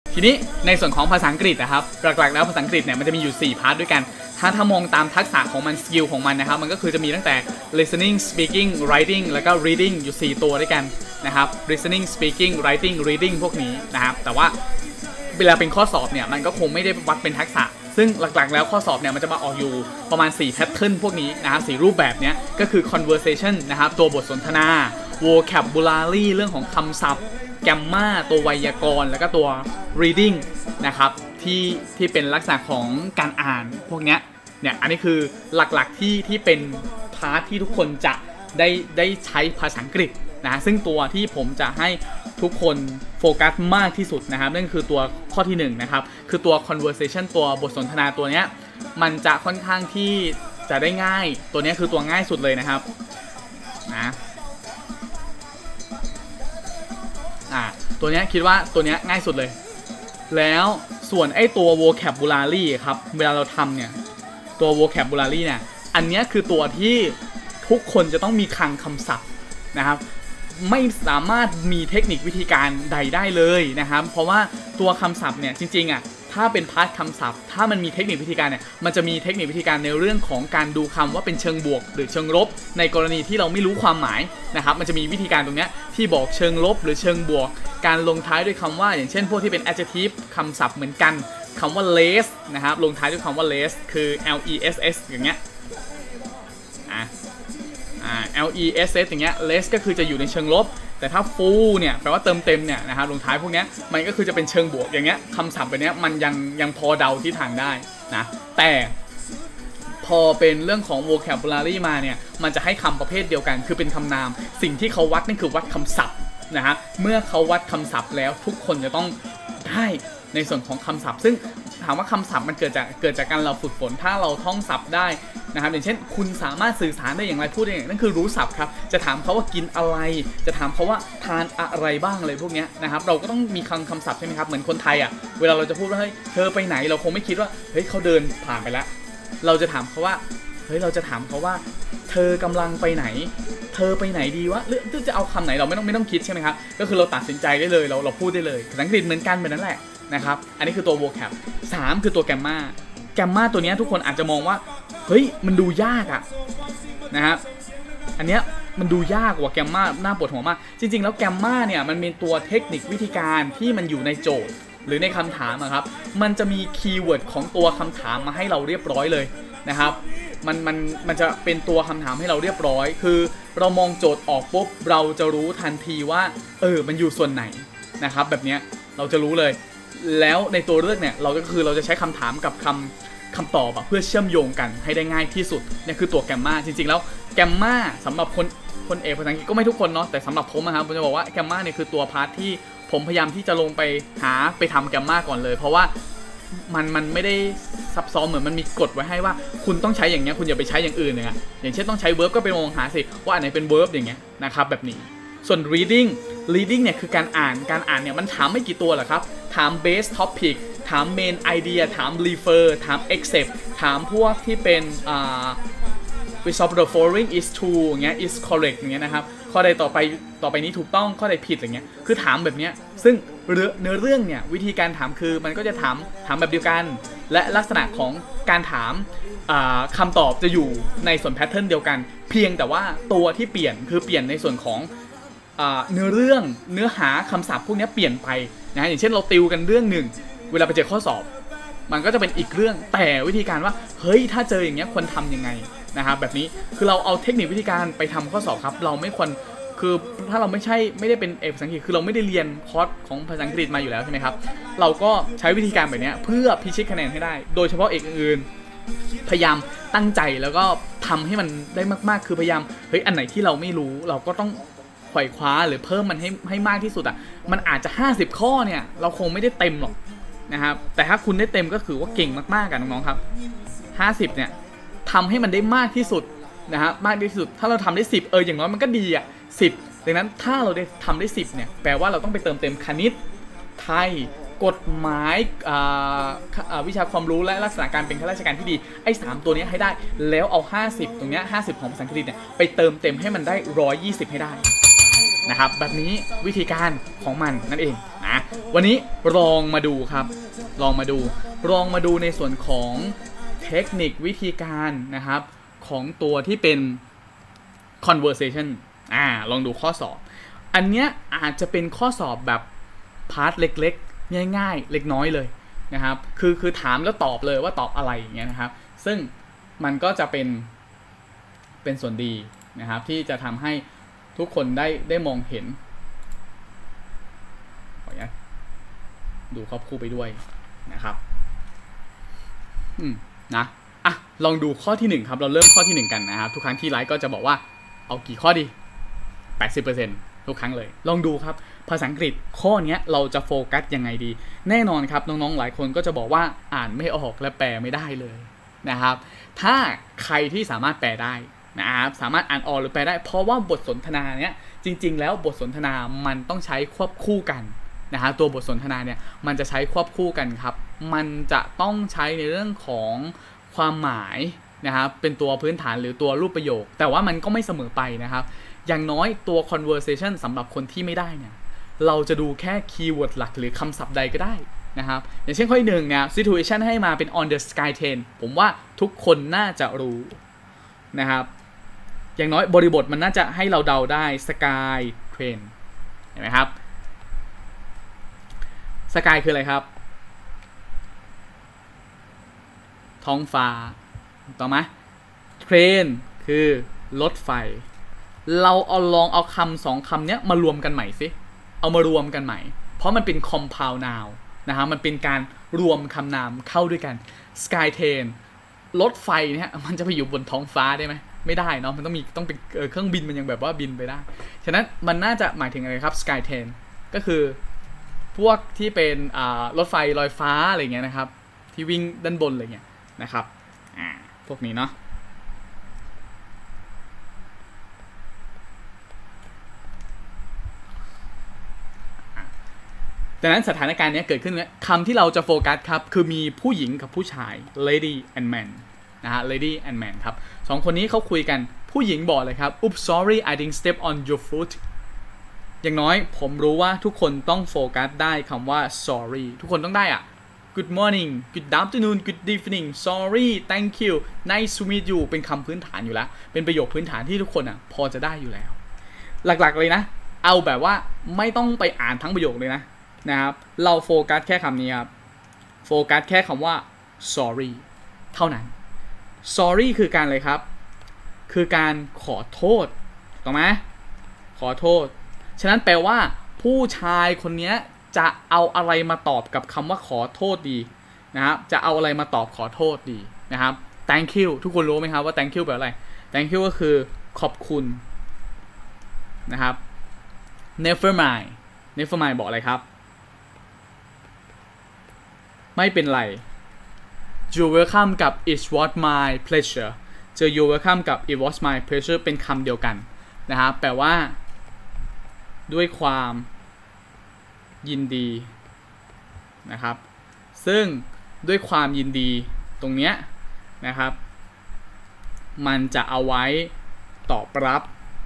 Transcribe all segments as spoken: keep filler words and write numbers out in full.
ทีนี้ในส่วนของภาษาอังกฤษนะครับหลักๆแล้วภาษาอังกฤษเนี่ยมันจะมีอยู่สี่พาร์ทด้วยกันถ้าถ้ามองตามทักษะของมันสกิลของมันนะครับมันก็คือจะมีตั้งแต่ listening speaking writing แล้วก็ reading อยู่สี่ตัวด้วยกันนะครับ listening speaking writing reading พวกนี้นะครับแต่ว่าเวลาเป็นข้อสอบเนี่ยมันก็คงไม่ได้วัดเป็นทักษะซึ่งหลักๆแล้วข้อสอบเนี่ยมันจะมาออกอยู่ประมาณสี่ pattern พวกนี้นะครับสี่รูปแบบเนี้ยก็คือ conversation นะครับตัวบทสนทนา vocabulary เรื่องของคำศัพท์แกมมาตัวไวยากรณ์แล้วก็ตัว reading นะครับที่ที่เป็นลักษณะของการอ่านพวกเนี้ยเนี่ยอันนี้คือหลักๆที่ที่เป็นพาร์ทที่ทุกคนจะได้ได้ใช้ภาษาอังกฤษนะซึ่งตัวที่ผมจะให้ทุกคนโฟกัสมากที่สุดนะครับนั่นคือตัวข้อที่หนึ่งนะครับคือตัว conversation ตัวบทสนทนาตัวเนี้ยมันจะค่อนข้างที่จะได้ง่ายตัวนี้คือตัวง่ายสุดเลยนะครับนะอ่าตัวนี้คิดว่าตัวนี้ง่ายสุดเลยแล้วส่วนไอ้ตัว vocabulary ครับเวลาเราทำเนี่ยตัว vocabulary เนี่ยอันนี้คือตัวที่ทุกคนจะต้องมีคลังคำศัพท์นะครับไม่สามารถมีเทคนิควิธีการใดได้เลยนะครับเพราะว่าตัวคำศัพท์เนี่ยจริงๆอ่ะถ้าเป็นพาร์ทคำศัพท์ถ้ามันมีเทคนิควิธีการเนี่ยมันจะมีเทคนิควิธีการในเรื่องของการดูคำว่าเป็นเชิงบวกหรือเชิงลบในกรณีที่เราไม่รู้ความหมายนะครับมันจะมีวิธีการตรงนี้ที่บอกเชิงลบหรือเชิงบวกการลงท้ายด้วยคำว่าอย่างเช่นพวกที่เป็น adjective คำศัพท์เหมือนกันคำว่า less นะครับลงท้ายด้วยคำว่า less คือ l e s s อย่างเงี้ยอ่ะอ่า l e s s อย่างเงี้ย less ก็คือจะอยู่ในเชิงลบแต่ถ้า full เนี่ยแปลว่าเติมเต็มเนี่ยนะครับลงท้ายพวกนี้มันก็คือจะเป็นเชิงบวกอย่างเงี้ยคำศัพท์แบบนี้มันยังยังพอเดาที่ทางได้นะแต่พอเป็นเรื่องของ vocabulary มาเนี่ยมันจะให้คำประเภทเดียวกันคือเป็นคำนามสิ่งที่เขาวัดนั่นคือวัดคำศัพท์นะฮะเมื่อเขาวัดคำศัพท์แล้วทุกคนจะต้องได้ในส่วนของคำศัพท์ซึ่งถามว่าคำศัพท์มันเกิดจากเกิดจากการเราฝึกฝนถ้าเราท่องศัพท์ได้นะครับอย่างเช่นคุณสามารถสื่อสารได้อย่างไรพูดได้อย่างนั่นคือรู้ศัพท์ครับจะถามเขาว่ากินอะไรจะถามเขาว่าทานอะไรบ้างอะไรพวกนี้นะครับเราก็ต้องมีคำคำศัพท์ใช่ไหมครับเหมือนคนไทยอ่ะเวลาเราจะพูดว่าเฮ้ยเธอไปไหนเราคงไม่คิดว่าเฮ้ยเขาเดินผ่านไปแล้วเราจะถามเขาว่าเฮ้ยเราจะถามเขาว่าเธอกำลังไปไหนเธอไปไหนดีวะหรือจะเอาคำไหนเราไม่ต้องไม่ต้องคิดใช่ไหมครับก็คือเราตัดสินใจได้เลยเราเราพูดได้เลยภาษาอังกฤษเหมือนกันแบบนั้นแหละนะครับอันนี้คือตัว vocab สามคือตัว grammar grammar ตัวนี้ทุกคนอาจจะมองว่าเฮ้ยมันดูยากอะนะครับอันเนี้ยมันดูยากกว่า grammar น่าปวดหัวมากจริงๆแล้ว grammar เนี่ยมันเป็นตัวเทคนิควิธีการที่มันอยู่ในโจทย์หรือในคำถามครับมันจะมีคีย์เวิร์ดของตัวคำถามมาให้เราเรียบร้อยเลยนะครับมันมันมันจะเป็นตัวคำถามให้เราเรียบร้อยคือเรามองโจทย์ออกปุ๊บเราจะรู้ทันทีว่าเออมันอยู่ส่วนไหนนะครับแบบเนี้ยเราจะรู้เลยแล้วในตัวเลือกเนี่ยเราก็คือเราจะใช้คำถามกับคำคำตอบเพื่อเชื่อมโยงกันให้ได้ง่ายที่สุดเนี่ยคือตัวแกมมาจริงๆแล้วแกมมาสำหรับคนคนเอกภาษาอังกฤษก็ไม่ทุกคนเนาะแต่สำหรับผมนะครับผมจะบอกว่าแกมมาเนี่ยคือตัวพาร์ทที่ผมพยายามที่จะลงไปหาไปทำแกมมาก่อนเลยเพราะว่ามันมันไม่ได้ซับซ้อนเหมือนมันมีกฎไว้ให้ว่าคุณต้องใช้อย่างเงี้ยคุณอย่าไปใช้อย่างอื่นเลยอะอย่างเช่นต้องใช้ verb ก็ไปมองหาสิว่าอันไหนเป็น verb อย่างเงี้ยนะครับแบบนี้ส่วน reading reading เนี่ยคือการอ่านการอ่านเนี่ยมันถามไม่กี่ตัวหรอกครับถาม base topic ถาม main idea ถาม refer ถาม except ถามพวกที่เป็นอ่า which of the following is true อย่างเงี้ย is correct อย่างเงี้ยนะครับข้อใดต่อไปต่อไปนี้ถูกต้องข้อใดผิดอย่างเงี้ยคือถามแบบเนี้ยซึ่งเนื้อเรื่องเนี่ยวิธีการถามคือมันก็จะถามถามแบบเดียวกันและลักษณะของการถามคำตอบจะอยู่ในส่วนแพทเทิร์นเดียวกันเพียงแต่ว่าตัวที่เปลี่ยนคือเปลี่ยนในส่วนของเนื้อเรื่องเนื้อหาคำศัพท์พวกนี้เปลี่ยนไปนะอย่างเช่นเราติวกันเรื่องหนึ่งเวลาไปเจอข้อสอบมันก็จะเป็นอีกเรื่องแต่วิธีการว่าเฮ้ยถ้าเจออย่างเงี้ยควรทำยังไงนะครับแบบนี้คือเราเอาเทคนิควิธีการไปทำข้อสอบครับเราไม่ควรคือถ้าเราไม่ใช่ไม่ได้เป็นเอกภาษาอังกฤษคือเราไม่ได้เรียนคอร์สของภาษาอังกฤษมาอยู่แล้วใช่ไหมครับเราก็ใช้วิธีการแบบนี้เพื่อพิชิตคะแนนให้ได้โดยเฉพาะเอกอื่นพยายามตั้งใจแล้วก็ทำให้มันได้มากๆคือพยายามเฮ้ยอันไหนที่เราไม่รู้เราก็ต้องไขว่คว้าหรือเพิ่มมันให้ให้มากที่สุดอ่ะมันอาจจะห้าสิบข้อเนี่ยเราคงไม่ได้เต็มหรอกนะครับแต่ถ้าคุณได้เต็มก็คือว่าเก่งมากๆกันน้องๆครับห้าสิบเนี่ยทำให้มันได้มากที่สุดนะฮะมากที่สุดถ้าเราทำได้สิบเอออย่างน้อยมันก็ดีอ่ะสิบดังนั้นถ้าเราได้ทำได้สิบเนี่ยแปลว่าเราต้องไปเติมเต็มคณิตไทยกฎหมายวิชาความรู้และลักษณะการเป็นข้าราชการที่ดีไอ้สามตัวนี้ให้ได้แล้วเอาห้าสิบตรงเนี้ยห้าสิบของภาษาอังกฤษเนี่ยไปเติมเต็มให้มันได้หนึ่งร้อยยี่สิบให้ได้นะครับแบบนี้วิธีการของมันนั่นเองนะอ่ะวันนี้ลองมาดูครับลองมาดูลองมาดูในส่วนของเทคนิควิธีการนะครับของตัวที่เป็น conversation อ่าลองดูข้อสอบอันเนี้ยอาจจะเป็นข้อสอบแบบพาร์ทเล็กๆง่ายๆเล็กน้อยเลยนะครับคือคือถามแล้วตอบเลยว่าตอบอะไรอย่างเงี้ยนะครับซึ่งมันก็จะเป็นเป็นส่วนดีนะครับที่จะทำให้ทุกคนได้ได้มองเห็นขออนุญาตดูครอบคู่ไปด้วยนะครับอืมนะอ่ะลองดูข้อที่หนึ่งครับเราเริ่มข้อที่หนึ่งกันนะครับทุกครั้งที่ไลฟ์ก็จะบอกว่าเอากี่ข้อดี แปดสิบเปอร์เซ็นต์ ทุกครั้งเลยลองดูครับภาษาอังกฤษข้อนี้เราจะโฟกัสยังไงดีแน่นอนครับน้องๆหลายคนก็จะบอกว่าอ่านไม่ออกและแปลไม่ได้เลยนะครับถ้าใครที่สามารถแปลได้นะครับสามารถอ่านออกหรือแปลได้เพราะว่าบทสนทนาเนี้ยจริงๆแล้วบทสนทนามันต้องใช้ควบคู่กันนะฮะตัวบทสนทนาเนี่ยมันจะใช้ควบคู่กันครับมันจะต้องใช้ในเรื่องของความหมายนะครับเป็นตัวพื้นฐานหรือตัวรูปประโยคแต่ว่ามันก็ไม่เสมอไปนะครับอย่างน้อยตัว conversation สำหรับคนที่ไม่ได้เนี่ยเราจะดูแค่คีย์เวิร์ดหลักหรือคำศัพท์ใดก็ได้นะครับอย่างเช่นข้อที่หนึ่งเนี่ย situation ให้มาเป็น on the sky train ผมว่าทุกคนน่าจะรู้นะครับอย่างน้อยบริบทมันน่าจะให้เราเดาได้ sky train เห็นไหมครับ sky คืออะไรครับท้องฟ้าถูกต้องไหม train คือรถไฟเราเอาลองเอาคำสองคำนี้มารวมกันใหม่สิเอามารวมกันใหม่เพราะมันเป็น compound noun นะฮะมันเป็นการรวมคำนามเข้าด้วยกัน sky train รถไฟเนี่ยมันจะไปอยู่บนท้องฟ้าได้ไหมไม่ได้เนาะมันต้องมีต้องเป็นเครื่องบินมันยังแบบว่าบินไปได้ฉะนั้นมันน่าจะหมายถึงอะไรครับ sky train ก็คือพวกที่เป็นรถไฟลอยฟ้าอะไรเงี้ยนะครับที่วิ่งด้านบนอะไรเงี้ยนะครับอ่าพวกนี้เนาะดังนั้นสถานการณ์นี้เกิดขึ้นคำที่เราจะโฟกัสครับคือมีผู้หญิงกับผู้ชาย lady and man นะฮะ lady and man ครับสองคนนี้เขาคุยกันผู้หญิงบอกเลยครับ oops sorry I didn't step on your foot อย่างน้อยผมรู้ว่าทุกคนต้องโฟกัสได้คำว่า sorry ทุกคนต้องได้อะ good morning good afternoon good evening sorry thank you nice to meet you เป็นคำพื้นฐานอยู่แล้วเป็นประโยคพื้นฐานที่ทุกคนอ่ะพอจะได้อยู่แล้วหลักๆเลยนะเอาแบบว่าไม่ต้องไปอ่านทั้งประโยคเลยนะนะครับเราโฟกัสแค่คำนี้ครับโฟกัสแค่คำว่า sorry เท่านั้น sorry คือการอะไรครับคือการขอโทษถูกไหมขอโทษฉะนั้นแปลว่าผู้ชายคนนี้จะเอาอะไรมาตอบกับคำว่าขอโทษดีนะครับจะเอาอะไรมาตอบขอโทษดีนะครับ thank you ทุกคนรู้ไหมครับว่า thank you แปลว่าอะไร thank you ก็คือขอบคุณนะครับ never mind never mind บอกอะไรครับไม่เป็นไร you're welcome กับ it was my pleasure เจอ you're welcome กับ it was my pleasure เป็นคำเดียวกันนะครับแปลว่าด้วยความยินดีนะครับซึ่งด้วยความยินดีตรงเนี้ยนะครับมันจะเอาไว้ตอบรับ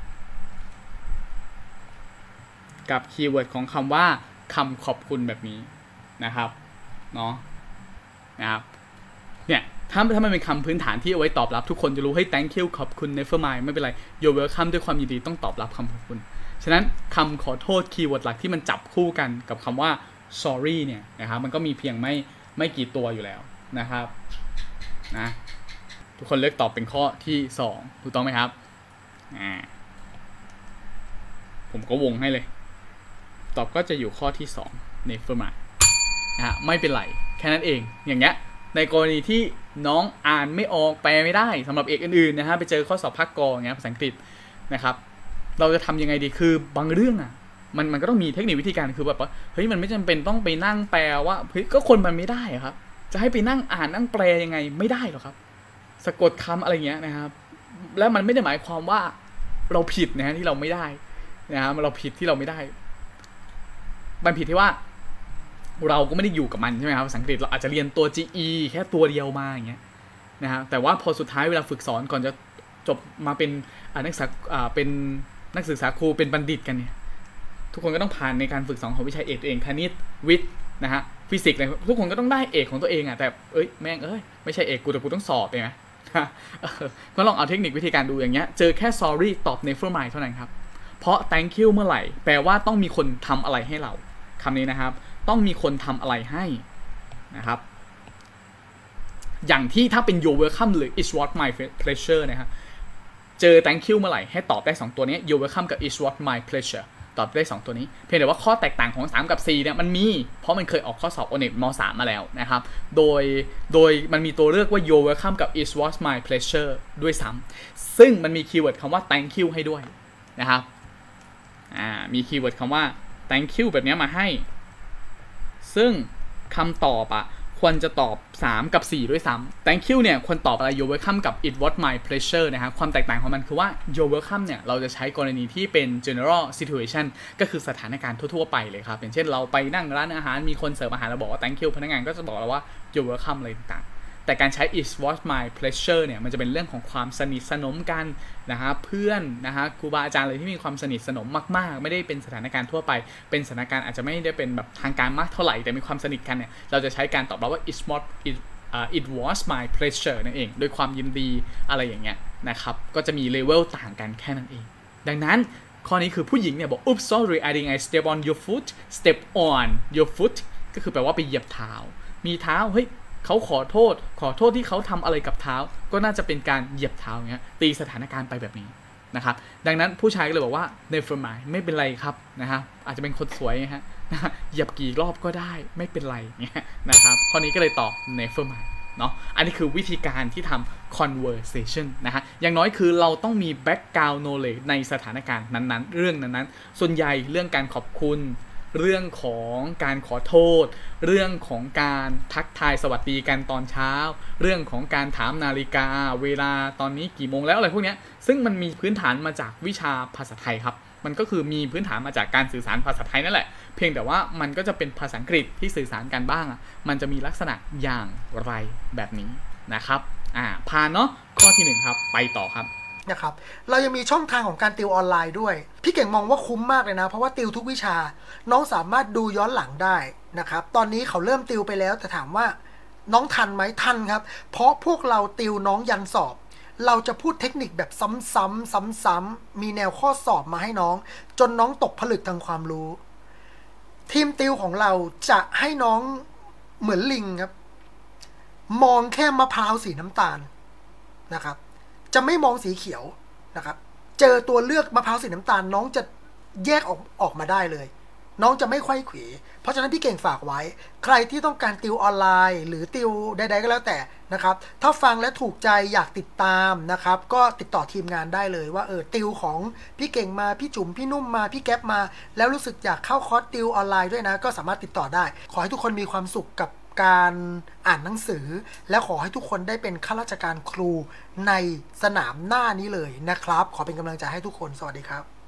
กับคีย์เวิร์ดของคำว่าคำขอบคุณแบบนี้นะครับเนาะนะครับเนี่ยถ้าถ้ามันเป็นคำพื้นฐานที่เอาไว้ตอบรับทุกคนจะรู้ให้ thank you ขอบคุณ never mind ไม่เป็นไร you're welcome ด้วยความยินดีต้องตอบรับคำขอบคุณฉะนั้นคำขอโทษคีย์เวิร์ดหลักที่มันจับคู่กันกับคำว่า sorry เนี่ยนะครับมันก็มีเพียงไม่ไม่กี่ตัวอยู่แล้วนะครับนะทุกคนเลือกตอบเป็นข้อที่สองถูกต้องไหมครับอ่าผมก็วงให้เลยตอบก็จะอยู่ข้อที่สอง never mind นะฮะไม่เป็นไรแค่นั้นเองอย่างเงี้ยในกรณีที่น้องอ่านไม่ออกแปลไม่ได้สำหรับเอกอื่นๆนะฮะไปเจอข้อสอบภาคกออย่างเงี้ยภาษาอังกฤษนะครับเราจะทำยังไงดีคือบางเรื่องอ่ะมันมันก็ต้องมีเทคนิควิธีการคือแบบว่าเฮ้ยมันไม่จำเป็นต้องไปนั่งแปลว่าเฮ้ยก็คนมันไม่ได้ครับจะให้ไปนั่งอ่านนั่งแปลยังไงไม่ได้หรอกครับสะกดคำอะไรเงี้ยนะครับแล้วมันไม่ได้หมายความว่าเราผิดนะฮะที่เราไม่ได้นะฮะเราผิดที่เราไม่ได้มันผิดที่ว่าเราก็ไม่ได้อยู่กับมันใช่ไหมครับภาษาอังกฤษเราอาจจะเรียนตัว จี อี แค่ตัวเดียวมาอย่างเงี้ยนะฮะแต่ว่าพอสุดท้ายเวลาฝึกสอนก่อนจะจบมาเป็นนักศึกษาเป็นนักศึกษาครูเป็นบัณฑิตกันเนี่ยทุกคนก็ต้องผ่านในการฝึกสอนของวิชาเอกตัวเองคณิตวิทย์นะฮะฟิสิกส์อะไรทุกคนก็ต้องได้เอกของตัวเองอ่ะแต่เอ้ยแม่งเอ้ยไม่ใช่เอกกูแต่กูต้องสอบเลยนะก็ลองเอาเทคนิควิธีการดูอย่างเงี้ยเจอแค่ sorry ตอบ never mind เท่านั้นครับเพราะ thank you เมื่อไหร่แปลว่าต้องมีคนทำอะไรให้เราคำนี้นะครับต้องมีคนทำอะไรให้นะครับอย่างที่ถ้าเป็น you're welcome หรือ it's what my pleasure นะครับเจอ thank you เมื่อไหร่ให้ตอบได้สองตัวนี้ you're welcome กับ it's what my pleasure ตอบได้สองตัวนี้เพียงแต่ว่าข้อแตกต่างของสามกับสี่เนี่ยมันมีเพราะมันเคยออกข้อสอบ โอ เน็ต ม.สาม มาแล้วนะครับโดยโดยมันมีตัวเลือกว่า you're welcome กับ it's what my pleasure ด้วยซ้ำซึ่งมันมีคีย์เวิร์ดคำว่า thank you ให้ด้วยนะครับอ่ามีคีย์เวิร์ดคำว่า thank you แบบนี้มาให้ซึ่งคำตอบอะควรจะตอบสามกับสี่ด้วยซ้ำ thank you เนี่ยควรตอบอะไร you're welcome กับ it was my pleasure นะครับความแตกต่างของมันคือว่า you're welcome เนี่ยเราจะใช้กรณีที่เป็น general situation ก็คือสถานการณ์ทั่วๆไปเลยครับอย่างเช่นเราไปนั่งร้านอาหารมีคนเสิร์ฟอาหารเราบอกว่า thank you พนักงานก็จะบอกเราว่า you're welcome อะไรต่างๆแต่การใช้ it was my pleasure เนี่ยมันจะเป็นเรื่องของความสนิทสนมกันนะฮะเพื่อนนะฮะครูบาอาจารย์เลยที่มีความสนิทสนมมากๆไม่ได้เป็นสถานการณ์ทั่วไปเป็นสถานการณ์อาจจะไม่ได้เป็นแบบทางการมากเท่าไหร่แต่มีความสนิทกันเนี่ยเราจะใช้การตอบรับว่า it was it uh, it was my pleasure นั่นเองโดยความยินดีอะไรอย่างเงี้ยนะครับก็จะมีเลเวลต่างกันแค่นั้นเองดังนั้นข้อนี้คือผู้หญิงเนี่ยบอก oops sorry I think I step on your foot step on your foot ก็คือแปลว่าไปเหยียบเท้ามีเท้าเฮ้ยเขาขอโทษขอโทษที่เขาทำอะไรกับเท้าก็น่าจะเป็นการเหยียบเท้าเงี้ยตีสถานการณ์ไปแบบนี้นะครับดังนั้นผู้ชายก็เลยบอกว่า never mind ไม่เป็นไรครับนะครับอาจจะเป็นคนสวยนะฮะเหยียบกี่รอบก็ได้ไม่เป็นไรเงี้ยนะครับข้อนี้ก็เลยตอบ never mind เนาะอันนี้คือวิธีการที่ทำ conversation นะฮะอย่างน้อยคือเราต้องมี background knowledge ในสถานการณ์นั้นๆเรื่องนั้นๆส่วนใหญ่เรื่องการขอบคุณเรื่องของการขอโทษเรื่องของการทักทายสวัสดีกันตอนเช้าเรื่องของการถามนาฬิกาเวลาตอนนี้กี่โมงแล้วอะไรพวกนี้ซึ่งมันมีพื้นฐานมาจากวิชาภาษาไทยครับมันก็คือมีพื้นฐานมาจากการสื่อสารภาษาไทยนั่นแหละเพียงแต่ว่ามันก็จะเป็นภาษาอังกฤษที่สื่อสารกันบ้างอ่ะมันจะมีลักษณะอย่างไรแบบนี้นะครับอ่าผ่านเนาะข้อที่หนึ่งครับไปต่อครับนะครับเรายังมีช่องทางของการติวออนไลน์ด้วยพี่เก่งมองว่าคุ้มมากเลยนะเพราะว่าติวทุกวิชาน้องสามารถดูย้อนหลังได้นะครับตอนนี้เขาเริ่มติวไปแล้วแต่ถามว่าน้องทันไหมทันครับเพราะพวกเราติวน้องยันสอบเราจะพูดเทคนิคแบบซ้ำๆซ้ำๆมีแนวข้อสอบมาให้น้องจนน้องตกผลึกทางความรู้ทีมติวของเราจะให้น้องเหมือนลิงครับมองแค่มะพร้าวสีน้ำตาลนะครับจะไม่มองสีเขียวนะครับเจอตัวเลือกมะพร้าวสีน้ำตาลน้องจะแยกออกออกมาได้เลยน้องจะไม่ไขว้เขวเพราะฉะนั้นพี่เก่งฝากไว้ใครที่ต้องการติวออนไลน์หรือติวใดๆก็แล้วแต่นะครับถ้าฟังและถูกใจอยากติดตามนะครับก็ติดต่อทีมงานได้เลยว่าเออติวของพี่เก่งมาพี่จุ๋มพี่นุ่มมาพี่แก๊ปมาแล้วรู้สึกอยากเข้าคอร์สติวออนไลน์ด้วยนะก็สามารถติดต่อได้ขอให้ทุกคนมีความสุขกับการอ่านหนังสือและขอให้ทุกคนได้เป็นข้าราชการครูในสนามหน้านี้เลยนะครับขอเป็นกำลังใจให้ทุกคนสวัสดีครับ